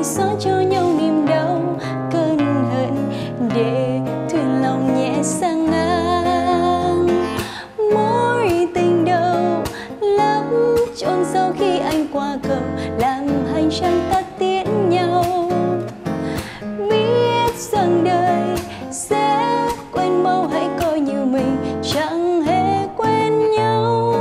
mình xóa cho nhau niềm đau cơn hận để thuyền lòng nhẹ sang ngang. Mối tình đầu lấp chôn sâu khi anh qua cầu, làm hành trang ta tiễn nhau. Biết rằng đời sẽ quên mau, hãy coi như mình chẳng hề quen nhau.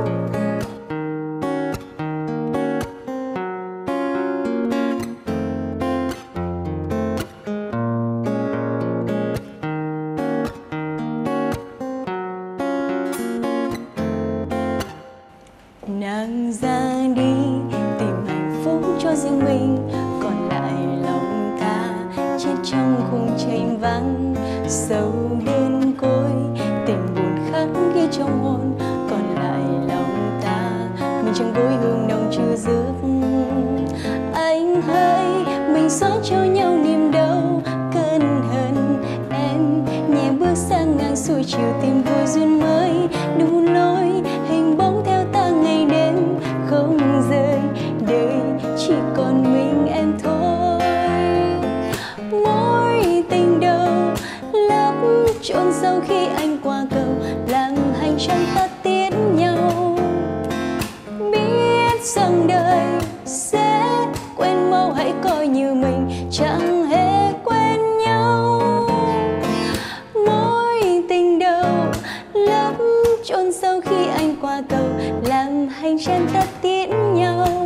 Nàng ra đi tìm hạnh phúc cho riêng mình, còn lại lòng ta chết trong khung tranh vắng. Sâu đến côi tình buồn khắc ghi trong hồn, còn lại lòng ta mình trong gối hương nồng chưa dứt. Anh hỡi mình xóa cho nhau niềm đau cơn hận, em nhẹ bước sang ngang xuôi chiều tìm vui duyên mới. Đủ lối hình bóng theo ta ngày đêm không rời, đời chỉ còn mình em thôi. Mối tình đầu lấp chôn sâu khi anh qua cầu, làm hành trang ta tiễn nhau. Biết rằng đời sẽ quên mau, hãy coi như mình chẳng hề quen nhau. Mối tình đầu lấp chôn sâu khi anh qua cầu, làm hành trang ta tiễn nhau.